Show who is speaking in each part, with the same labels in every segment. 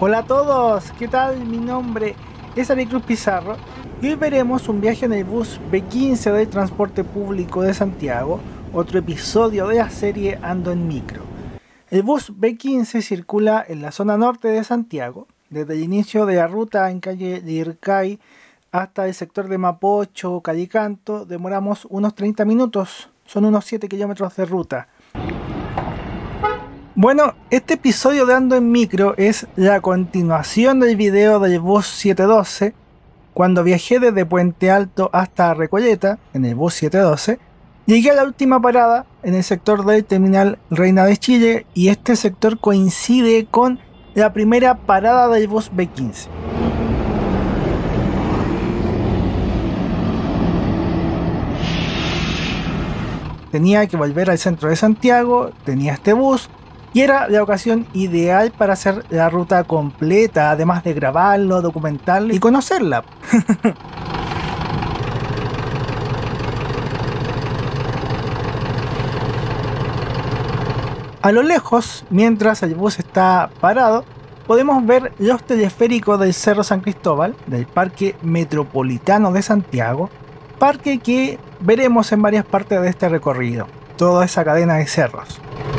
Speaker 1: Hola a todos, ¿qué tal? Mi nombre es Ari Cruz Pizarro y hoy veremos un viaje en el bus B15 del transporte público de Santiago, otro episodio de la serie Ando en Micro. El bus B15 circula en la zona norte de Santiago, desde el inicio de la ruta en calle Lircay hasta el sector de Mapocho, Calicanto, demoramos unos 30 minutos, son unos 7 kilómetros de ruta. Bueno, este episodio de Ando en Micro es la continuación del video del bus 712. Cuando viajé desde Puente Alto hasta Recoleta, en el bus 712, llegué a la última parada en el sector del terminal Reina de Chile y este sector coincide con la primera parada del bus B15. Tenía que volver al centro de Santiago, tenía este bus y era la ocasión ideal para hacer la ruta completa, además de grabarlo, documentarlo y conocerla. A lo lejos, mientras el bus está parado, podemos ver los teleféricos del Cerro San Cristóbal, del Parque Metropolitano de Santiago, parque que veremos en varias partes de este recorrido, toda esa cadena de cerros.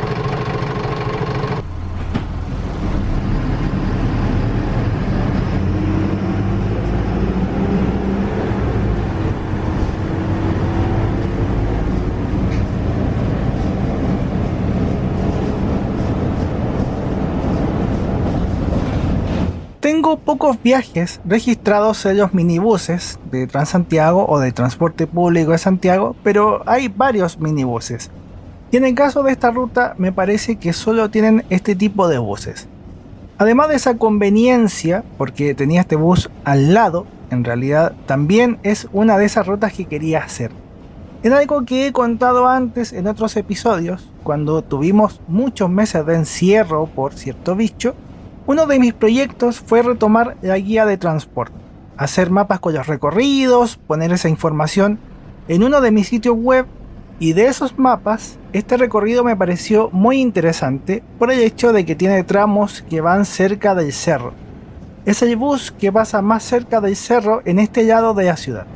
Speaker 1: Tengo pocos viajes registrados en los minibuses de Transantiago o de Transporte Público de Santiago, pero hay varios minibuses. Y en el caso de esta ruta me parece que solo tienen este tipo de buses. Además de esa conveniencia, porque tenía este bus al lado, en realidad también es una de esas rutas que quería hacer. En algo que he contado antes en otros episodios, cuando tuvimos muchos meses de encierro por cierto bicho, uno de mis proyectos fue retomar la guía de transporte, hacer mapas con los recorridos, poner esa información en uno de mis sitios web y de esos mapas, este recorrido me pareció muy interesante por el hecho de que tiene tramos que van cerca del cerro. Es el bus que pasa más cerca del cerro en este lado de la ciudad.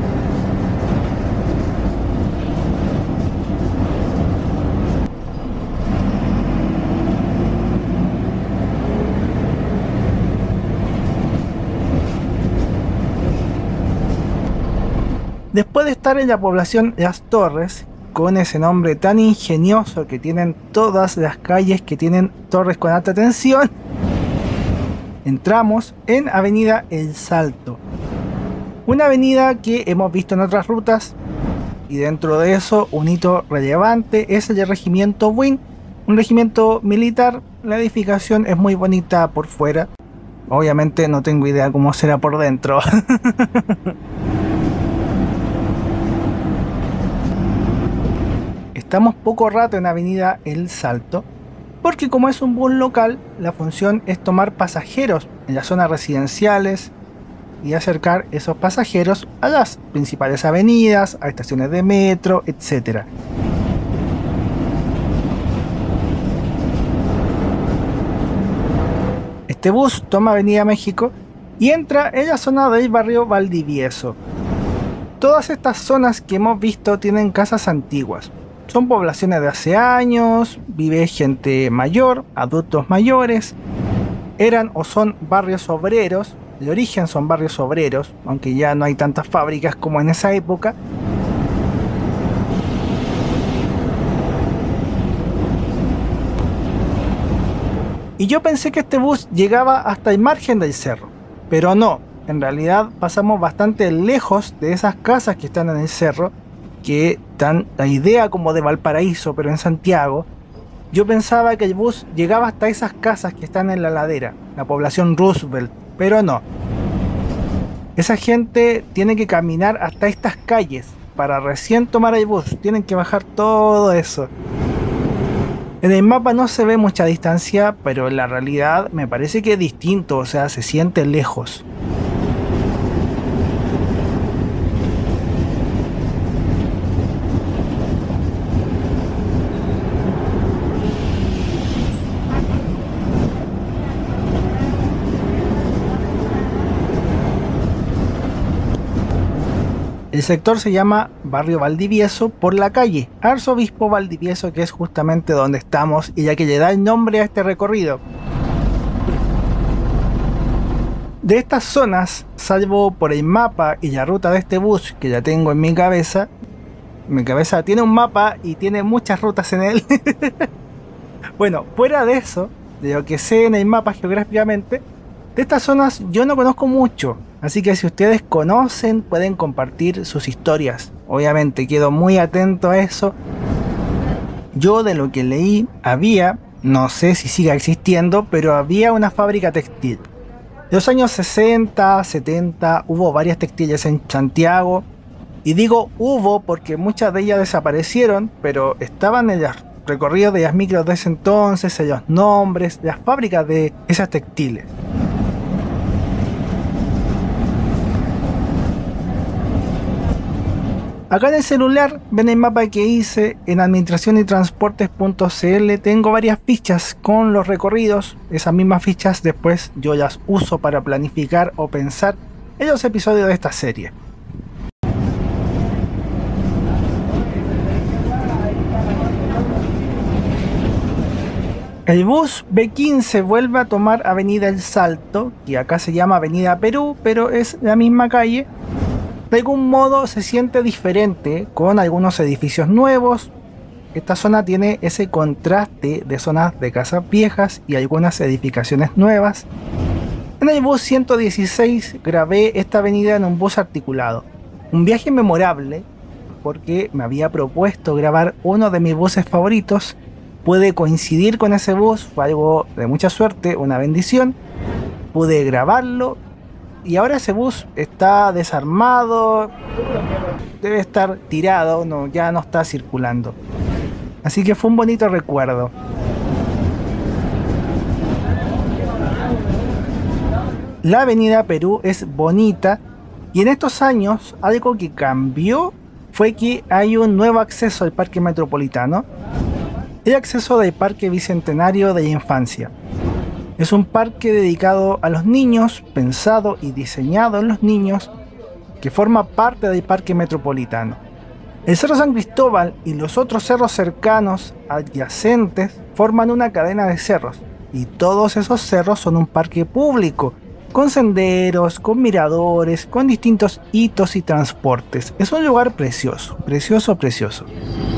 Speaker 1: Después de estar en la población Las Torres, con ese nombre tan ingenioso que tienen todas las calles que tienen torres con alta tensión, entramos en Avenida El Salto. Una avenida que hemos visto en otras rutas y dentro de eso un hito relevante es el regimiento Buin, un regimiento militar. La edificación es muy bonita por fuera, obviamente no tengo idea cómo será por dentro. Estamos poco rato en Avenida El Salto, porque como es un bus local, la función es tomar pasajeros en las zonas residenciales y acercar esos pasajeros a las principales avenidas, a estaciones de metro, etc. Este bus toma Avenida México y entra en la zona del barrio Valdivieso. Todas estas zonas que hemos visto tienen casas antiguas. Son poblaciones de hace años, vive gente mayor, adultos mayores. Eran o son barrios obreros, de origen son barrios obreros, aunque ya no hay tantas fábricas como en esa época. Y yo pensé que este bus llegaba hasta el margen del cerro, pero no, en realidad pasamos bastante lejos de esas casas que están en el cerro, que dan la idea como de Valparaíso, pero en Santiago. Yo pensaba que el bus llegaba hasta esas casas que están en la ladera, la población Roosevelt, pero no. Esa gente tiene que caminar hasta estas calles para recién tomar el bus, tienen que bajar todo eso. En el mapa no se ve mucha distancia, pero en la realidad me parece que es distinto, o sea, se siente lejos. El sector se llama Barrio Valdivieso por la calle Arzobispo Valdivieso, que es justamente donde estamos y ya que le da el nombre a este recorrido. De estas zonas, salvo por el mapa y la ruta de este bus que ya tengo en mi cabeza tiene un mapa y tiene muchas rutas en él. Bueno, fuera de eso, de lo que sé en el mapa geográficamente, de estas zonas yo no conozco mucho, así que si ustedes conocen pueden compartir sus historias. Obviamente quedo muy atento a eso. Yo de lo que leí no sé si siga existiendo, pero había una fábrica textil. En los años 60, 70 hubo varias textiles en Santiago. Y digo hubo porque muchas de ellas desaparecieron, pero estaban en los recorridos de las micros de ese entonces, en los nombres, las fábricas de esas textiles. Acá en el celular ven el mapa que hice en administración y transportes.cl. Tengo varias fichas con los recorridos. Esas mismas fichas después yo las uso para planificar o pensar en los episodios de esta serie. El bus B15 vuelve a tomar Avenida El Salto, que acá se llama Avenida Perú, pero es la misma calle. De algún modo se siente diferente, con algunos edificios nuevos. Esta zona tiene ese contraste de zonas de casas viejas y algunas edificaciones nuevas. En el bus 116 grabé esta avenida en un bus articulado. Un viaje memorable, porque me había propuesto grabar uno de mis buses favoritos. Pude coincidir con ese bus, fue algo de mucha suerte, una bendición. Pude grabarlo. Y ahora ese bus está desarmado, debe estar tirado, ya no está circulando. Así que fue un bonito recuerdo. La Avenida Perú es bonita y en estos años algo que cambió fue que hay un nuevo acceso al Parque Metropolitano, el acceso del Parque Bicentenario de la Infancia. Es un parque dedicado a los niños, pensado y diseñado en los niños, que forma parte del Parque Metropolitano. El Cerro San Cristóbal y los otros cerros cercanos, adyacentes, forman una cadena de cerros, y todos esos cerros son un parque público, con senderos, con miradores, con distintos hitos y transportes. Es un lugar precioso, precioso, precioso.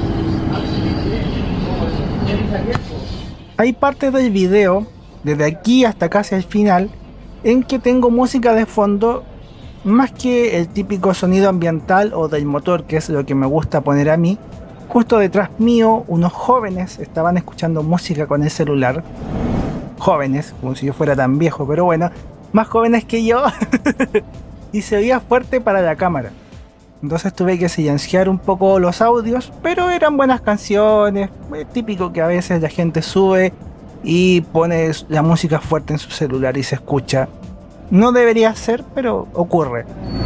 Speaker 1: Hay partes del video, desde aquí hasta casi el final, en que tengo música de fondo, más que el típico sonido ambiental o del motor, que es lo que me gusta poner a mí. Justo detrás mío, unos jóvenes estaban escuchando música con el celular. Jóvenes, como si yo fuera tan viejo, pero bueno, más jóvenes que yo. Y se oía fuerte para la cámara. Entonces tuve que silenciar un poco los audios, pero eran buenas canciones. Es típico que a veces la gente sube y pone la música fuerte en su celular y se escucha. No debería ser, pero ocurre.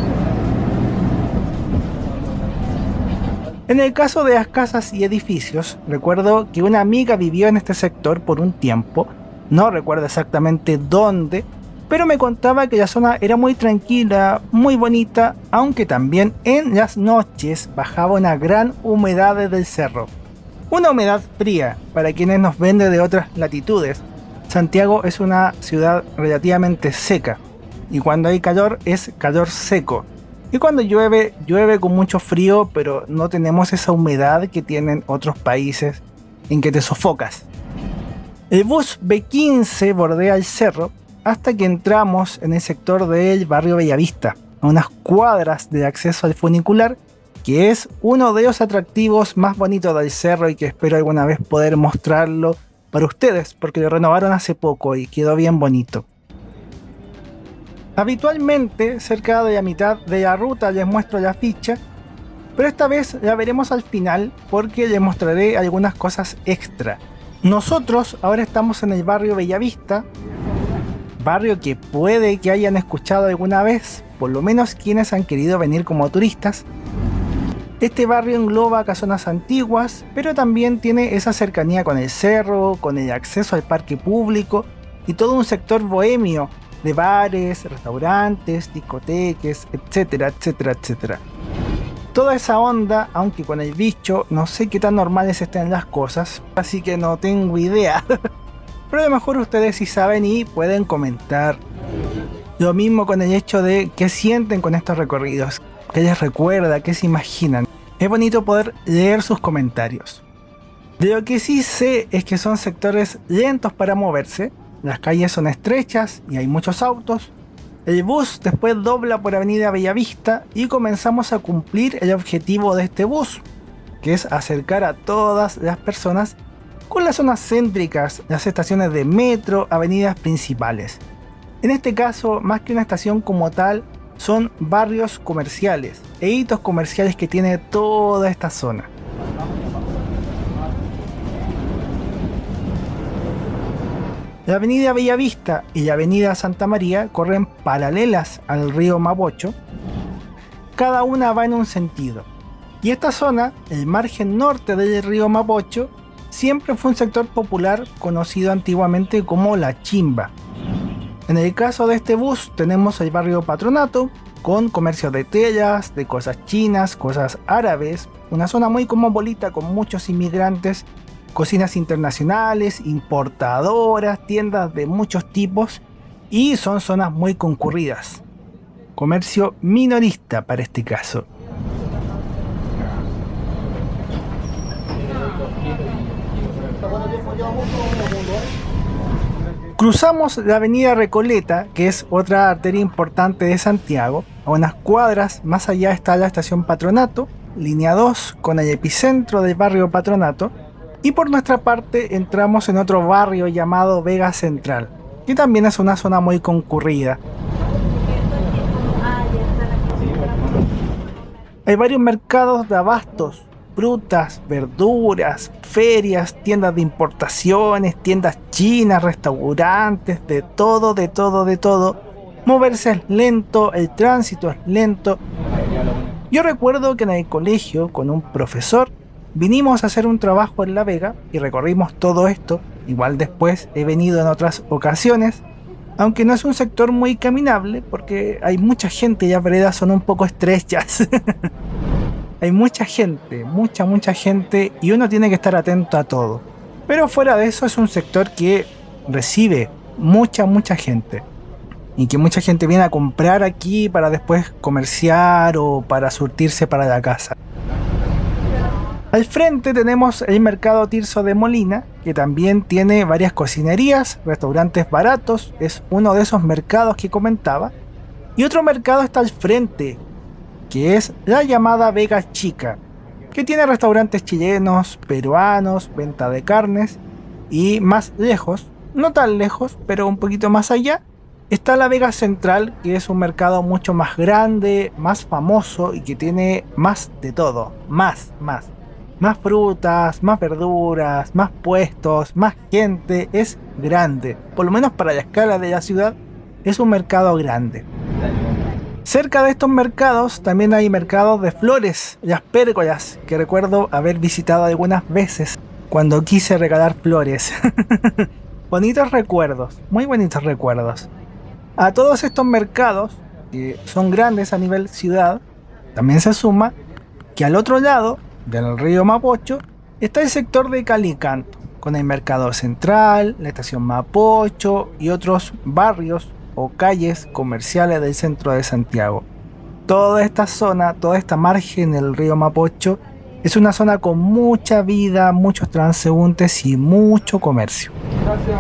Speaker 1: En el caso de las casas y edificios, recuerdo que una amiga vivió en este sector por un tiempo. No recuerdo exactamente dónde, pero me contaba que la zona era muy tranquila, muy bonita, aunque también en las noches bajaba una gran humedad desde el cerro. Una humedad fría para quienes nos ven de otras latitudes. Santiago es una ciudad relativamente seca, y cuando hay calor es calor seco. Y cuando llueve, llueve con mucho frío, pero no tenemos esa humedad que tienen otros países en que te sofocas. El bus B15 bordea el cerro hasta que entramos en el sector del barrio Bellavista, a unas cuadras de acceso al funicular, que es uno de los atractivos más bonitos del cerro y que espero alguna vez poder mostrarlo para ustedes, porque lo renovaron hace poco y quedó bien bonito. Habitualmente, cerca de la mitad de la ruta les muestro la ficha, pero esta vez la veremos al final porque les mostraré algunas cosas extra. Nosotros ahora estamos en el barrio Bellavista, barrio que puede que hayan escuchado alguna vez, por lo menos quienes han querido venir como turistas. Este barrio engloba casonas antiguas, pero también tiene esa cercanía con el cerro, con el acceso al parque público y todo un sector bohemio de bares, restaurantes, discotecas, etcétera, etcétera, etcétera. toda esa onda, aunque con el bicho no sé qué tan normales estén las cosas, así que no tengo idea. Pero a lo mejor ustedes sí saben y pueden comentar. Lo mismo con el hecho de qué sienten con estos recorridos, qué les recuerda, qué se imaginan. Es bonito poder leer sus comentarios. De lo que sí sé es que son sectores lentos para moverse, las calles son estrechas y hay muchos autos. El bus después dobla por Avenida Bellavista y comenzamos a cumplir el objetivo de este bus, que es acercar a todas las personas con las zonas céntricas, las estaciones de metro, avenidas principales. En este caso, más que una estación como tal, son barrios comerciales e hitos comerciales que tiene toda esta zona. La avenida Bellavista y la avenida Santa María corren paralelas al río Mapocho. Cada una va en un sentido. Y esta zona, el margen norte del río Mapocho, siempre fue un sector popular conocido antiguamente como La Chimba. En el caso de este bus tenemos el barrio Patronato, con comercios de telas, de cosas chinas, cosas árabes, una zona muy cosmopolita con muchos inmigrantes, cocinas internacionales, importadoras, tiendas de muchos tipos y son zonas muy concurridas. Comercio minorista para este caso. Cruzamos la avenida Recoleta, que es otra arteria importante de Santiago. A unas cuadras más allá está la estación Patronato, línea 2 con el epicentro del barrio Patronato. Y por nuestra parte entramos en otro barrio llamado Vega Central, que también es una zona muy concurrida. Hay varios mercados de abastos, frutas, verduras, ferias, tiendas de importaciones, tiendas chinas, restaurantes, de todo, de todo, de todo. Moverse es lento, el tránsito es lento. Yo recuerdo que en el colegio, con un profesor, vinimos a hacer un trabajo en La Vega y recorrimos todo esto. Igual después he venido en otras ocasiones, aunque no es un sector muy caminable porque hay mucha gente y las veredas son un poco estrechas. Hay mucha gente, mucha gente y uno tiene que estar atento a todo. Pero fuera de eso es un sector que recibe mucha gente. Y que mucha gente viene a comprar aquí para después comerciar o para surtirse para la casa. Al frente tenemos el mercado Tirso de Molina, que también tiene varias cocinerías, restaurantes baratos, es uno de esos mercados que comentaba. Y otro mercado está al frente, que es la llamada Vega Chica, que tiene restaurantes chilenos, peruanos, venta de carnes. Y más lejos, no tan lejos, pero un poquito más allá, está la Vega Central, que es un mercado mucho más grande, más famoso y que tiene más de todo, más frutas, más verduras, más puestos, más gente, es grande. Por lo menos para la escala de la ciudad, es un mercado grande. Cerca de estos mercados también hay mercados de flores, las pérgolas, que recuerdo haber visitado algunas veces cuando quise regalar flores. Bonitos recuerdos, muy bonitos recuerdos. A todos estos mercados, que son grandes a nivel ciudad, también se suma que al otro lado del río Mapocho está el sector de Calicanto, con el mercado central, la estación Mapocho y otros barrios o calles comerciales del centro de Santiago. Toda esta zona, toda esta margen del río Mapocho es una zona con mucha vida, muchos transeúntes y mucho comercio. Gracias.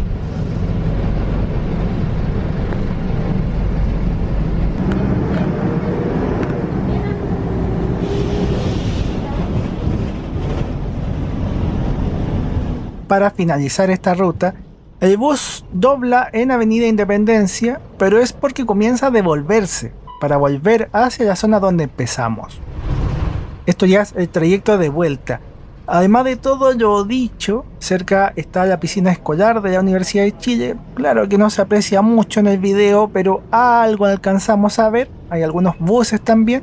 Speaker 1: Para finalizar esta ruta, el bus dobla en Avenida Independencia, pero es porque comienza a devolverse, para volver hacia la zona donde empezamos. Esto ya es el trayecto de vuelta. Además de todo lo dicho, cerca está la piscina escolar de la Universidad de Chile. Claro que no se aprecia mucho en el video, pero algo alcanzamos a ver. Hay algunos buses también.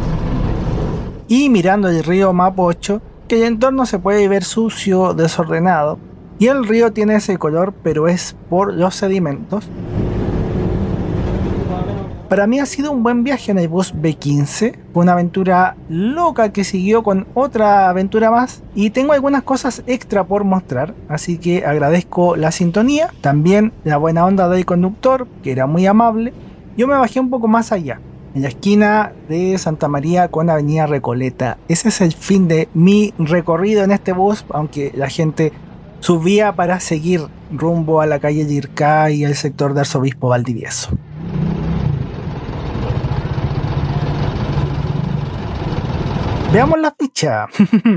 Speaker 1: Y mirando el río Mapocho, que el entorno se puede ver sucio, desordenado, y el río tiene ese color, pero es por los sedimentos. Para mí ha sido un buen viaje en el bus B15, fue una aventura loca que siguió con otra aventura más y tengo algunas cosas extra por mostrar, así que agradezco la sintonía, también la buena onda del conductor, que era muy amable. Yo me bajé un poco más allá, en la esquina de Santa María con Avenida Recoleta. Ese es el fin de mi recorrido en este bus, aunque la gente subía para seguir rumbo a la calle Yircá y el sector de Arzobispo Valdivieso. Veamos la ficha.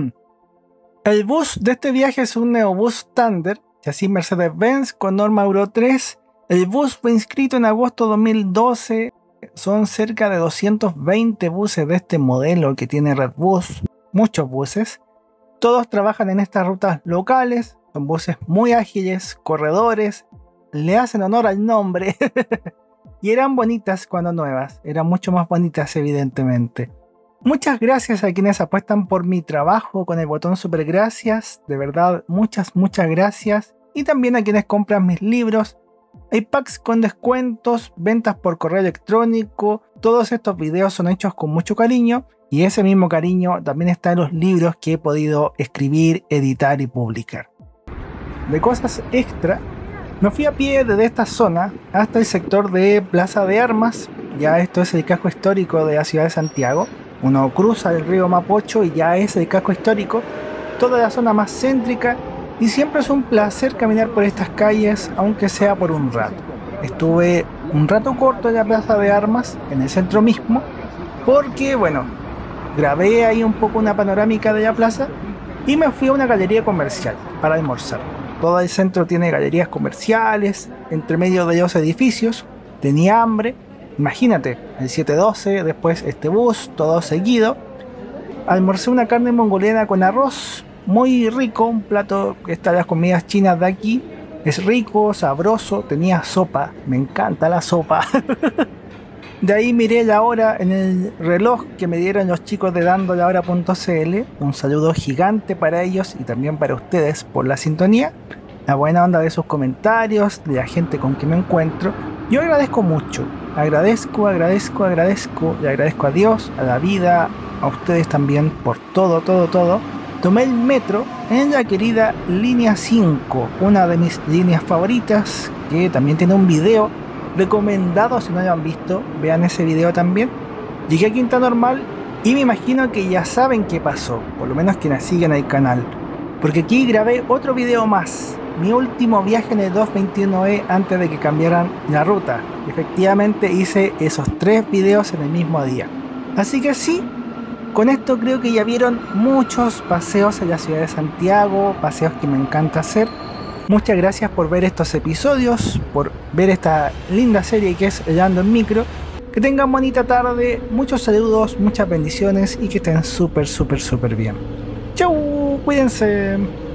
Speaker 1: El bus de este viaje es un Neobus Thunder, chasis Mercedes-Benz con norma Euro 3. El bus fue inscrito en agosto de 2012. Son cerca de 220 buses de este modelo que tiene Redbus. Muchos buses. Todos trabajan en estas rutas locales. Son buses muy ágiles, corredores. Le hacen honor al nombre. Y eran bonitas cuando nuevas. Eran mucho más bonitas, evidentemente. Muchas gracias a quienes apuestan por mi trabajo con el botón super gracias, de verdad muchas gracias, y también a quienes compran mis libros. Hay packs con descuentos, ventas por correo electrónico, todos estos videos son hechos con mucho cariño y ese mismo cariño también está en los libros que he podido escribir, editar y publicar. De cosas extra, me fui a pie desde esta zona hasta el sector de Plaza de Armas, ya esto es el casco histórico de la ciudad de Santiago. Uno cruza el río Mapocho y ya es el casco histórico, toda la zona más céntrica, y siempre es un placer caminar por estas calles, aunque sea por un rato. Estuve un rato corto en la Plaza de Armas, en el centro mismo, porque bueno, grabé ahí un poco una panorámica de la plaza y me fui a una galería comercial para almorzar. Todo el centro tiene galerías comerciales, entre medio de los edificios. Tenía hambre. Imagínate, el 712, después este bus, todo seguido. Almorcé una carne mongoliana con arroz, muy rico, un plato que está en las comidas chinas de aquí. Es rico, sabroso, tenía sopa, me encanta la sopa. De ahí miré la hora en el reloj que me dieron los chicos de dandolahora.cl. Un saludo gigante para ellos y también para ustedes por la sintonía, la buena onda de sus comentarios, de la gente con quien me encuentro. Yo agradezco mucho, agradezco, le agradezco a Dios, a la vida, a ustedes también por todo. Tomé el metro en la querida línea 5, una de mis líneas favoritas, que también tiene un video recomendado. Si no lo han visto, vean ese video también. Llegué a Quinta Normal y me imagino que ya saben qué pasó, por lo menos quienes siguen el canal, porque aquí grabé otro video más. Mi último viaje en el 221E antes de que cambiaran la ruta. Efectivamente hice esos 3 videos en el mismo día. Así que sí, con esto creo que ya vieron muchos paseos en la ciudad de Santiago, paseos que me encanta hacer. Muchas gracias por ver estos episodios, por ver esta linda serie que es El Ando en Micro. Que tengan bonita tarde, muchos saludos, muchas bendiciones y que estén súper bien. Chau, cuídense.